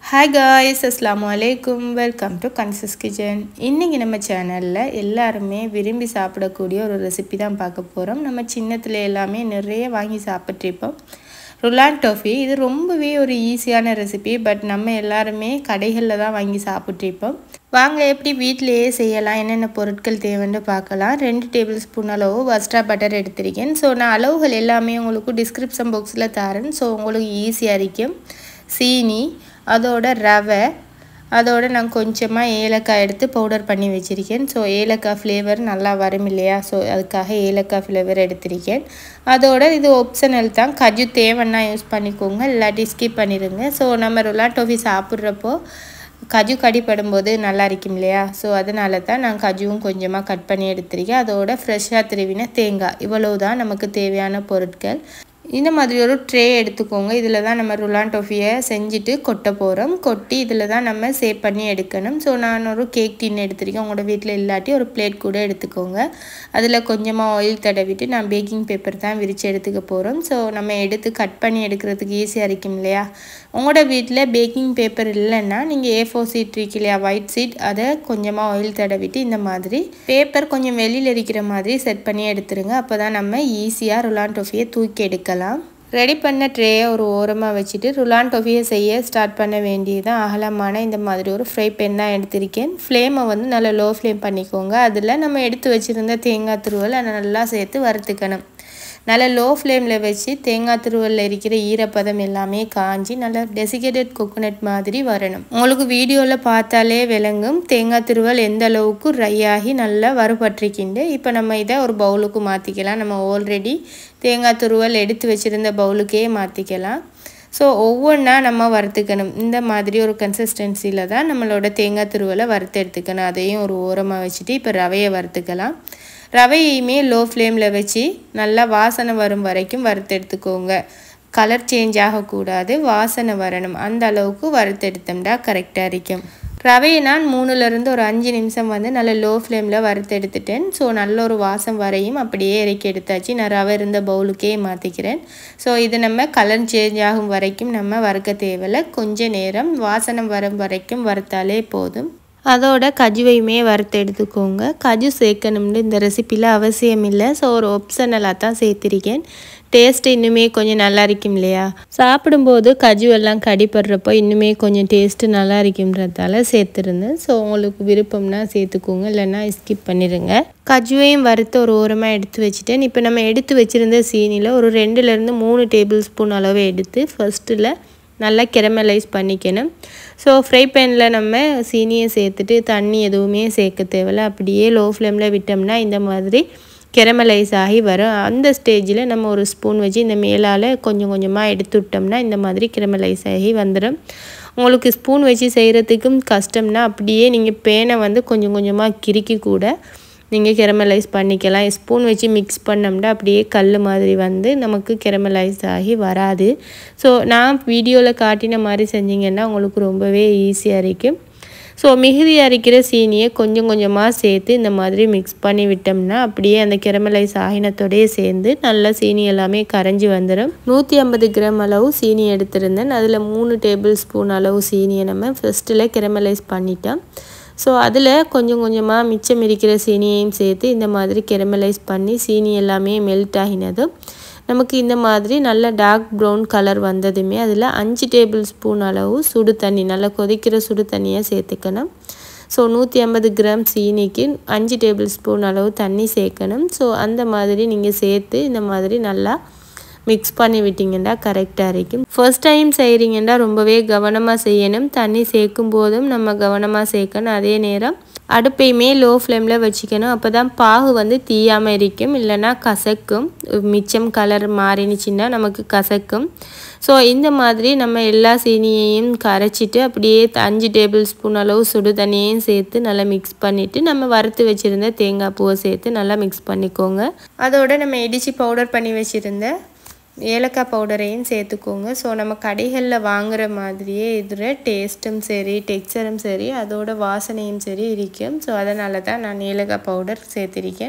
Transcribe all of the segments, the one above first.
Hi guys, Assalamualaikum. Welcome to Kansis Kitchen. இன்னைக்கு நம்ம சேனல்ல எல்லாரும் விரும்பி சாப்பிடக்கூடிய ஒரு ரெசிபி தான் பார்க்க போறோம். நம்ம சின்னத்துல எல்லாமே நிறைய வாங்கி சாப்பிட்டிருப்போம். ருலான் டோஃபி இது ரொம்பவே ஒரு ஈஸியான ரெசிபி, பட் நம்ம எல்லாரும் கடைகளில் தான் வாங்கி சாப்பிட்டிருப்போம். வாங்க எப்படி வீட்டிலேயே செய்யலாம், என்னென்ன பொருட்கள் தேவைன்னு பார்க்கலாம். 2 டேபிள் ஸ்பூன் அளவு வஸ்டா பட்டர் எடுத்திருக்கேன். ஸோ நான் அளவுகள் எல்லாமே உங்களுக்கு டிஸ்கிரிப்ஷன் பாக்ஸில் தரேன். ஸோ உங்களுக்கு ஈஸியாக இருக்கும். சீனி, அதோட ரவை, அதோட நான் கொஞ்சமாக ஏலக்காய் எடுத்து பவுடர் பண்ணி வச்சுருக்கேன். ஸோ ஏலக்காய் ஃப்ளேவர் நல்லா வரும் இல்லையா, ஸோ அதுக்காக ஏலக்காய் ஃப்ளேவர் எடுத்திருக்கேன். அதோட இது ஆப்ஷனல் தான், கஜு தேவைன்னா யூஸ் பண்ணிக்கோங்க, இல்லாட்டி ஸ்கிப் பண்ணிடுங்க. ஸோ நம்ம ருலான் டோஃபி சாப்பிட்றப்போ கஜு கடிப்படும்போது நல்லா இருக்கும் இல்லையா, ஸோ அதனால தான் நான் கஜுவும் கொஞ்சமாக கட் பண்ணி எடுத்திருக்கேன். அதோட ஃப்ரெஷ்ஷாக திருவின தேங்காய், இவ்வளவு தான் நமக்கு தேவையான பொருட்கள். இந்த மாதிரி ஒரு ட்ரே எடுத்துக்கோங்க. இதில் தான் நம்ம ருலான் டோஃபியை செஞ்சுட்டு கொட்ட போகிறோம். கொட்டி இதில் தான் நம்ம சேவ் பண்ணி எடுக்கணும். ஸோ நான் ஒரு கேக் டின் எடுத்திருக்கேன். உங்களோட வீட்டில் இல்லாட்டி ஒரு பிளேட் கூட எடுத்துக்கோங்க. அதில் கொஞ்சமாக ஆயில் தடவிட்டு நான் பேக்கிங் பேப்பர் தான் விரித்து எடுத்துக்க போகிறோம். ஸோ நம்ம எடுத்து கட் பண்ணி எடுக்கிறதுக்கு ஈஸியாக இருக்கும் இல்லையா. உங்களோட வீட்டில் பேக்கிங் பேப்பர் இல்லைன்னா நீங்கள் A4 சீட் இருக்கு இல்லையா, ஒயிட் சீட், அதை கொஞ்சமாக ஆயில் தடவிட்டு இந்த மாதிரி பேப்பர் கொஞ்சம் வெளியில் இருக்கிற மாதிரி செட் பண்ணி எடுத்துருங்க. அப்போ தான் நம்ம ஈஸியாக ருலான் டோஃபியை தூக்கி எடுக்கலாம். ரெடி பண்ண ட்ரேயை ஒரு ஓரமாக வச்சுட்டு ருலான் டோஃபியை செய்ய ஸ்டார்ட் பண்ண வேண்டியதான். அகலமான இந்த மாதிரி ஒரு ஃப்ரை பேன் தான் எடுத்திருக்கேன். ஃப்ளேமை வந்து நல்லா லோ ஃப்ளேம் பண்ணிக்கோங்க. அதில் நம்ம எடுத்து வச்சுருந்த தேங்காய் துருவல் அதை நல்லா சேர்த்து வறுத்துக்கணும். நல்லா லோ ஃப்ளேமில் வச்சு தேங்காய் துருவலில் இருக்கிற ஈரப்பதம் எல்லாமே காஞ்சி நல்லா டெசிகேட்டட் கோகோனட் மாதிரி வரணும். உங்களுக்கு வீடியோவில் பார்த்தாலே விளங்கும் தேங்காய் துருவல் எந்த அளவுக்கு ட்ரை ஆகி நல்லா வறுபட்டிருக்கிண்டு. இப்போ நம்ம இதை ஒரு பவுலுக்கு மாற்றிக்கலாம். நம்ம ஆல்ரெடி தேங்காய் துருவல் எடுத்து வச்சுருந்த பவுலுக்கே மாற்றிக்கலாம். ஸோ ஒவ்வொன்றா நம்ம வறுத்துக்கணும். இந்த மாதிரி ஒரு கன்சிஸ்டன்சியில் தான் நம்மளோட தேங்காய் துருவலை வறுத்து எடுத்துக்கணும். அதையும் ஒரு ஓரமாக வச்சுட்டு இப்போ ரவையை வறுத்துக்கலாம். ரவையுமே லோ ஃப்ளேமில் வச்சு நல்லா வாசனை வரும் வரைக்கும் வறுத்து எடுத்துக்கோங்க. கலர் சேஞ்ச் ஆகக்கூடாது, வாசனை வரணும். அந்த அளவுக்கு வறுத்து எடுத்தோம்னா கரெக்டாக இருக்கும். ரவையை நான் 3லேருந்து ஒரு 5 நிமிஷம் வந்து நல்லா லோ ஃப்ளேமில் வறுத்து எடுத்துட்டேன். ஸோ நல்ல ஒரு வாசம் வரையும் அப்படியே இறக்கி எடுத்தாச்சு. நான் ரவை இருந்த பவுலுக்கே மாற்றிக்கிறேன். ஸோ இது நம்ம கலர் சேஞ்ச் ஆகும் வரைக்கும் நம்ம வறுக்க தேவையில்லை. கொஞ்ச நேரம் வாசனை வரும் வரைக்கும் வறுத்தாலே போதும். அதோட கஜுவையுமே வறுத்து எடுத்துக்கோங்க. கஜு சேர்க்கணும்னு இந்த ரெசிப்பியில் அவசியம் இல்லை. ஸோ ஒரு ஆப்ஷனலாக தான் சேர்த்திருக்கேன். டேஸ்ட்டு இன்னுமே கொஞ்சம் நல்லா இருக்கும் இல்லையா, சாப்பிடும்போது கஜு எல்லாம் கடிப்படுறப்போ இன்னுமே கொஞ்சம் டேஸ்ட்டு நல்லா இருக்குன்றதால சேர்த்துருந்தேன். ஸோ உங்களுக்கு விருப்பம்னா சேர்த்துக்கோங்க, இல்லைன்னா ஸ்கிப் பண்ணிடுங்க. கஜுவையும் வறுத்து ஒரு ஓரமாக எடுத்து வச்சுட்டேன். இப்போ நம்ம எடுத்து வச்சுருந்த சீனியில் ஒரு 2லேருந்து 3 டேபிள் ஸ்பூன் அளவு எடுத்து ஃபஸ்ட்டில் நல்லா கெரமலைஸ் பண்ணிக்கணும். ஸோ ஃப்ரை பேனில் நம்ம சீனியை சேர்த்துட்டு தண்ணி எதுவுமே சேர்க்க தேவையில்லை. அப்படியே லோ ஃப்ளேமில் விட்டோம்னா இந்த மாதிரி கெரமலைஸ் ஆகி வரும். அந்த ஸ்டேஜில் நம்ம ஒரு ஸ்பூன் வச்சு இந்த மேலால் கொஞ்சம் கொஞ்சமாக எடுத்து விட்டோம்னா இந்த மாதிரி கெரமலைஸ் ஆகி வந்துடும். உங்களுக்கு ஸ்பூன் வச்சு செய்கிறதுக்கும் கஷ்டம்னா அப்படியே நீங்கள் பேனை வந்து கொஞ்சம் கொஞ்சமாக கிறுக்கி கூட நீங்கள் கெரமலைஸ் பண்ணிக்கலாம். ஸ்பூன் வச்சு மிக்ஸ் பண்ணோம்னா அப்படியே கல் மாதிரி வந்து நமக்கு கெரமலைஸ் ஆகி வராது. ஸோ நான் வீடியோவில் காட்டின மாதிரி செஞ்சிங்கன்னா உங்களுக்கு ரொம்பவே ஈஸியாக இருக்கும். ஸோ மிகுதி அரைக்கிற சீனியை கொஞ்சம் கொஞ்சமாக சேர்த்து இந்த மாதிரி மிக்ஸ் பண்ணி விட்டோம்னா அப்படியே அந்த கெரமலைஸ் ஆகினத்தோடையே சேர்ந்து நல்லா சீனி எல்லாமே கரைஞ்சி வந்துடும். 150 கிராம் அளவு சீனி எடுத்திருந்தேன். அதில் 3 டேபிள் ஸ்பூன் அளவு சீனியை நம்ம ஃபஸ்ட்டில் கெரமலைஸ் பண்ணிட்டோம். ஸோ அதில் கொஞ்சம் கொஞ்சமாக மிச்சம் இருக்கிற சீனியையும் சேர்த்து இந்த மாதிரி கெரமலைஸ் பண்ணி சீனி எல்லாமே மெல்ட் ஆகினதும் நமக்கு இந்த மாதிரி நல்ல டார்க் ப்ரௌன் கலர் வந்ததுமே அதில் 5 டேபிள் ஸ்பூன் அளவு சுடு தண்ணி, நல்லா கொதிக்கிற சுடு தண்ணியை சேர்த்துக்கணும். ஸோ 150 கிராம் சீனிக்கு 5 டேபிள் ஸ்பூன் அளவு தண்ணி சேர்க்கணும். ஸோ அந்த மாதிரி நீங்கள் சேர்த்து இந்த மாதிரி நல்லா மிக்ஸ் பண்ணி விட்டிங்கன்னா கரெக்டாக இருக்கும். ஃபர்ஸ்ட் டைம் செய்கிறீங்கன்னா ரொம்பவே கவனமாக செய்யணும். தண்ணி சேர்க்கும் போதும் நம்ம கவனமாக சேர்க்கணும். அதே நேரம் அடுப்பையுமே லோ ஃப்ளேமில் வச்சுக்கணும். அப்போ தான் பாகு வந்து தீயாமல் இருக்கும், இல்லைன்னா கசக்கும். மிச்சம் கலர் மாறினுச்சுன்னா நமக்கு கசக்கும். ஸோ இந்த மாதிரி நம்ம எல்லா சீனியையும் கரைச்சிட்டு அப்படியே 5 டேபிள் ஸ்பூன் அளவு சுடு தண்ணியையும் சேர்த்து நல்லா மிக்ஸ் பண்ணிவிட்டு நம்ம வறுத்து வச்சுருந்த தேங்காய் பூவை சேர்த்து நல்லா மிக்ஸ் பண்ணிக்கோங்க. அதோட நம்ம இடித்து பவுடர் பண்ணி வச்சுருந்த ஏலக்காய் பவுடரையும் சேர்த்துக்கோங்க. ஸோ நம்ம கடைகளில் வாங்குகிற மாதிரியே இதில் டேஸ்ட்டும் சரி, டெக்ஸ்சரும் சரி, அதோட வாசனையும் சரி இருக்கும். ஸோ அதனால தான் நான் ஏலக்காய் பவுடர் சேர்த்திருக்கேன்.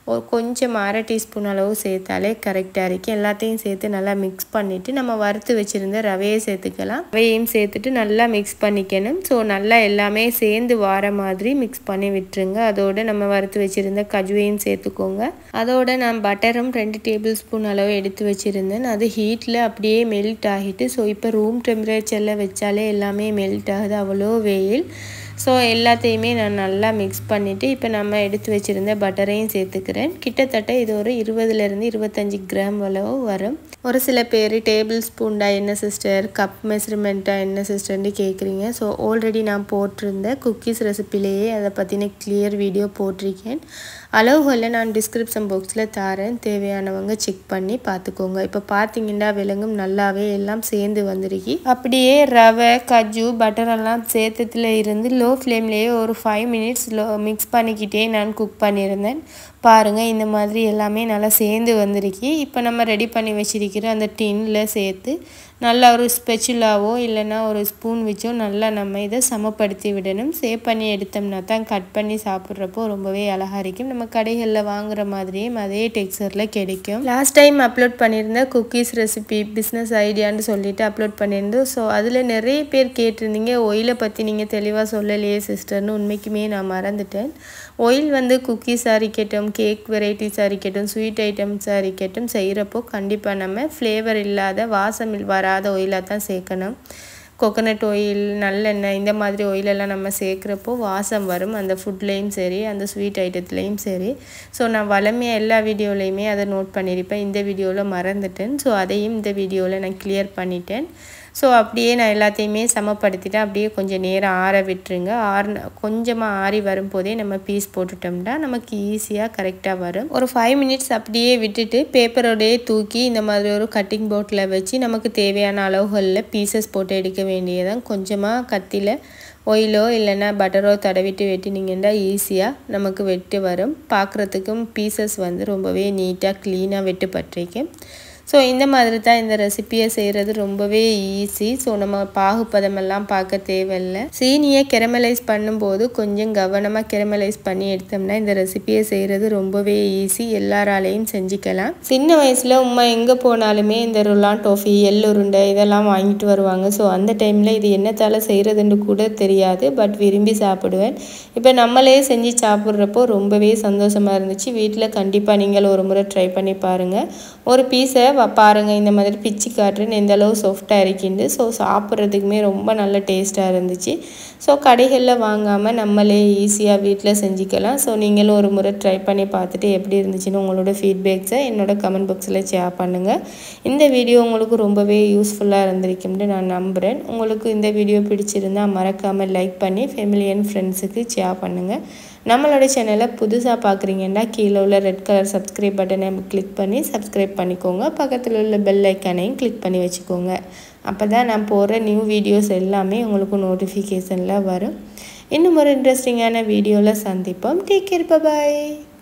கொஞ்சம் அரை டீஸ்பூன் அளவு சேர்த்தாலே கரெக்டாக இருக்குது. எல்லாத்தையும் சேர்த்து நல்லா மிக்ஸ் பண்ணிவிட்டு நம்ம வறுத்து வச்சுருந்த ரவையை சேர்த்துக்கலாம். ரவையையும் சேர்த்துட்டு நல்லா மிக்ஸ் பண்ணிக்கணும். ஸோ நல்லா எல்லாமே சேர்ந்து வர மாதிரி மிக்ஸ் பண்ணி விட்டுருங்க. அதோடு நம்ம வறுத்து வச்சுருந்த கஜுவையும் சேர்த்துக்கோங்க. அதோட நான் பட்டரும் 2 டேபிள் ஸ்பூன் அளவு எடுத்து வச்சுருந்தேன். அது ஹீட்டில் அப்படியே மெல்ட் ஆகிட்டு ஸோ இப்போ ரூம் டெம்பரேச்சரில் வச்சாலே எல்லாமே மெல்ட் ஆகுது, அவ்வளோ வெயில். ஸோ எல்லாத்தையுமே நான் நல்லா மிக்ஸ் பண்ணிவிட்டு இப்போ நம்ம எடுத்து வச்சுருந்த பட்டரையும் சேர்த்துக்கிறேன். கிட்டத்தட்ட இது ஒரு 20லேருந்து 25 கிராம் அளவு வரும். ஒரு சில பேர் டேபிள் ஸ்பூன்டா என்ன சிஸ்டர், கப் மெஷர்மெண்ட்டா என்ன சிஸ்டர்னு கேட்குறீங்க. ஸோ ஆல்ரெடி நான் போட்டிருந்த குக்கீஸ் ரெசிப்பிலேயே அதை பற்றின கிளியர் வீடியோ போட்டிருக்கேன். அளவுகளை நான் டிஸ்கிரிப்ஷன் பாக்ஸில் தரேன், தேவையானவங்க செக் பண்ணி பார்த்துக்கோங்க. இப்போ பார்த்தீங்கன்னா விலங்கும் நல்லாவே எல்லாம் சேர்ந்து வந்துருக்கு. அப்படியே ரவை கஜு பட்டரெல்லாம் சேர்த்ததுல இருந்து லோ ஃப்ளேம்லேயே ஒரு 5 மினிட்ஸ் மிக்ஸ் பண்ணிக்கிட்டே நான் குக் பண்ணியிருந்தேன். பாருங்கள், இந்த மாதிரி எல்லாமே நல்லா சேர்ந்து வந்திருக்கு. இப்போ நம்ம ரெடி பண்ணி வச்சிருக்கிற அந்த டின்னில் சேர்த்து நல்லா ஒரு ஸ்பெச்சுலாவோ இல்லைன்னா ஒரு ஸ்பூன் வச்சோ நல்லா நம்ம இதை சமப்படுத்தி விடணும். சேவ் பண்ணி எடுத்தோம்னா தான் கட் பண்ணி சாப்பிட்றப்போ ரொம்பவே அழகாக இருக்கும். நம்ம கடைகளில் வாங்குகிற மாதிரியே அதே டெக்ஸ்சரில் கிடைக்கும். லாஸ்ட் டைம் அப்லோட் பண்ணியிருந்த குக்கீஸ் ரெசிபி பிஸ்னஸ் ஐடியான்னு சொல்லிட்டு அப்லோட் பண்ணியிருந்தோம். ஸோ அதில் நிறைய பேர் கேட்டிருந்தீங்க, ஆயிலை பற்றி நீங்கள் தெளிவாக சொல்லலையே சிஸ்டர்னு. உண்மைக்குமே நான் மறந்துட்டேன். ஆயில் வந்து குக்கீஸாக இருக்கட்டும், கேக் வெரைட்டிஸாக இருக்கட்டும், ஸ்வீட் ஐட்டம்ஸாக இருக்கட்டும் செய்கிறப்போ கண்டிப்பாக நம்ம ஃப்ளேவர் இல்லாத வாசம் வராத ஆயிலாக தான் சேர்க்கணும். கோகோனட் ஆயில், நல்லெண்ணெய், இந்த மாதிரி ஆயிலெல்லாம் நம்ம சேர்க்குறப்போ வாசம் வரும், அந்த ஃபுட்லேயும் சரி அந்த ஸ்வீட் ஐட்டத்துலேயும் சரி. ஸோ நான் வளமையாக எல்லா வீடியோலையுமே அதை நோட் பண்ணியிருப்பேன். இந்த வீடியோவில் மறந்துட்டேன். ஸோ அதையும் இந்த வீடியோவில் நான் கிளியர் பண்ணிட்டேன். ஸோ அப்படியே நான் எல்லாத்தையுமே சமப்படுத்திட்டேன். அப்படியே கொஞ்சம் நேரம் ஆற விட்டுருங்க. கொஞ்சமாக ஆறி வரும்போதே நம்ம பீஸ் போட்டுட்டோம்னா நமக்கு ஈஸியாக கரெக்டாக வரும். ஒரு 5 மினிட்ஸ் அப்படியே விட்டுட்டு பேப்பரோடையே தூக்கி இந்த மாதிரி ஒரு கட்டிங் போர்ட்டில் வச்சு நமக்கு தேவையான அளவுகளில் பீசஸ் போட்டு எடுக்க வேண்டியதான். கொஞ்சமாக கத்தியில் ஆயிலோ இல்லைன்னா பட்டரோ தடவிட்டு வெட்டினீங்கன்னா ஈஸியாக நமக்கு வெட்டு வரும். பார்க்குறதுக்கும் பீசஸ் வந்து ரொம்பவே நீட்டாக க்ளீனாக வெட்டுப்பட்டிருக்கேன். ஸோ இந்த மாதிரி தான் இந்த ரெசிப்பியை செய்கிறது ரொம்பவே ஈஸி. ஸோ நம்ம பாகுபதமெல்லாம் பார்க்க தேவையில்லை. சீனியை கெரமலைஸ் பண்ணும்போது கொஞ்சம் கவனமாக கெரமலைஸ் பண்ணி எடுத்தோம்னா இந்த ரெசிப்பியை செய்கிறது ரொம்பவே ஈஸி, எல்லாராலையும் செஞ்சுக்கலாம். சின்ன வயசில் உமா எங்கே போனாலுமே இந்த ருலான் டோஃபி, எள்ளுருண்டை இதெல்லாம் வாங்கிட்டு வருவாங்க. ஸோ அந்த டைமில் இது என்னத்தால் செய்கிறதுன்னு கூட தெரியாது, பட் விரும்பி சாப்பிடுவேன். இப்போ நம்மளே செஞ்சு சாப்பிட்றப்போ ரொம்பவே சந்தோஷமாக இருந்துச்சு. வீட்டில் கண்டிப்பாக நீங்கள் ஒரு முறை ட்ரை பண்ணி பாருங்கள். ஒரு பீஸை பாருங்கள், இந்த மாதிரி பிச்சு காட்டுறேன்னு எந்த அளவு சாஃப்டாக இருக்கிண்டு. ஸோ சாப்பிட்றதுக்குமே ரொம்ப நல்ல டேஸ்ட்டாக இருந்துச்சு. ஸோ கடைகளில் வாங்காமல் நம்மளே ஈஸியாக வீட்டில் செஞ்சுக்கலாம். ஸோ நீங்களும் ஒரு முறை ட்ரை பண்ணி பார்த்துட்டு எப்படி இருந்துச்சுன்னு உங்களோட ஃபீட்பேக்ஸை என்னோட கமெண்ட் பாக்ஸில் ஷேர் பண்ணுங்கள். இந்த வீடியோ உங்களுக்கு ரொம்பவே யூஸ்ஃபுல்லாக இருந்திருக்கும்னு நான் நம்புகிறேன். உங்களுக்கு இந்த வீடியோ பிடிச்சிருந்தால் மறக்காமல் லைக் பண்ணி ஃபேமிலி அண்ட் ஃப்ரெண்ட்ஸுக்கு ஷேர் பண்ணுங்கள். நம்மளோட சேனலை புதுசாக பார்க்குறீங்கன்னா கீழே உள்ள ரெட் கலர் சப்ஸ்கிரைப் பட்டனை கிளிக் பண்ணி சப்ஸ்கிரைப் பண்ணிக்கோங்க. பக்கத்தில் உள்ள பெல் ஐக்கானையும் கிளிக் பண்ணி வச்சுக்கோங்க. அப்போ தான் நான் போடுற நியூ வீடியோஸ் எல்லாமே உங்களுக்கு நோட்டிஃபிகேஷனில் வரும். இன்னும் ஒரு இன்ட்ரெஸ்டிங்கான வீடியோவில் சந்திப்போம். Take care, by.